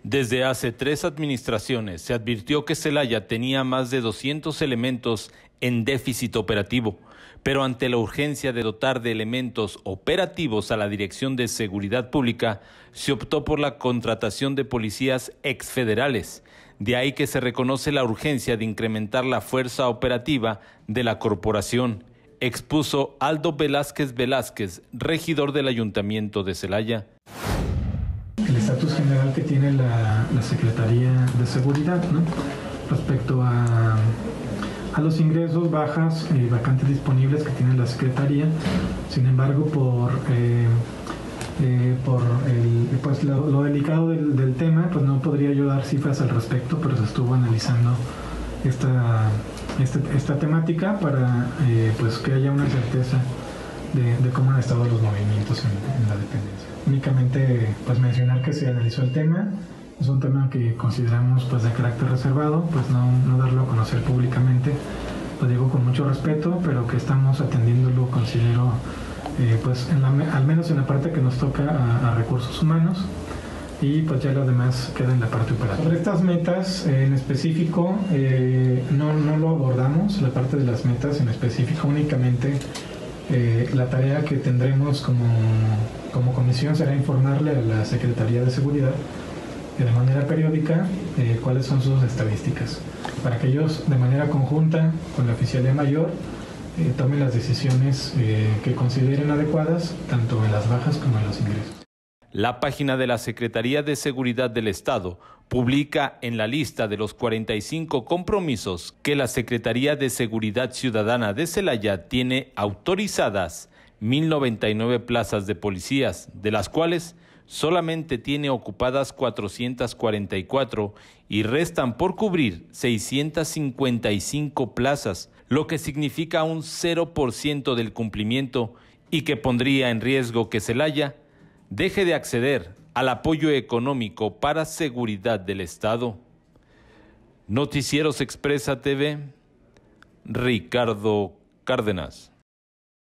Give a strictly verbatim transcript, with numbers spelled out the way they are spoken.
Desde hace tres administraciones se advirtió que Celaya tenía más de doscientos elementos en déficit operativo, pero ante la urgencia de dotar de elementos operativos a la Dirección de Seguridad Pública, se optó por la contratación de policías exfederales. De ahí que se reconoce la urgencia de incrementar la fuerza operativa de la corporación, expuso Aldo Velázquez Velázquez, regidor del Ayuntamiento de Celaya. El estatus general que tiene la, la Secretaría de Seguridad, ¿no? Respecto a, a los ingresos, bajas y vacantes disponibles que tiene la Secretaría. Sin embargo, por, eh, eh, por el, pues lo, lo delicado del, del tema, pues no podría yo dar cifras al respecto, pero se estuvo analizando esta, esta, esta temática para eh, pues que haya una certeza de, de cómo han estado los movimientos en, en la dependencia. Únicamente pues mencionar que se analizó el tema, es un tema que consideramos pues de carácter reservado, pues no, no darlo a conocer públicamente, lo digo con mucho respeto, pero que estamos atendiéndolo, considero, eh, pues en la, al menos en la parte que nos toca a, a recursos humanos, y pues ya lo demás queda en la parte operativa. Sobre estas metas eh, en específico, eh, no, no lo abordamos, la parte de las metas en específico, únicamente eh, la tarea que tendremos como, como comisión será informarle a la Secretaría de Seguridad de manera periódica eh, cuáles son sus estadísticas, para que ellos de manera conjunta con la Oficialía Mayor eh, tomen las decisiones eh, que consideren adecuadas, tanto en las bajas como en los ingresos. La página de la Secretaría de Seguridad del Estado publica en la lista de los cuarenta y cinco compromisos que la Secretaría de Seguridad Ciudadana de Celaya tiene autorizadas mil noventa y nueve plazas de policías, de las cuales solamente tiene ocupadas cuatrocientas cuarenta y cuatro y restan por cubrir seiscientas cincuenta y cinco plazas, lo que significa un cero por ciento del cumplimiento y que pondría en riesgo que Celaya deje de acceder al apoyo económico para seguridad del Estado. Noticieros Expresa T V, Ricardo Cárdenas.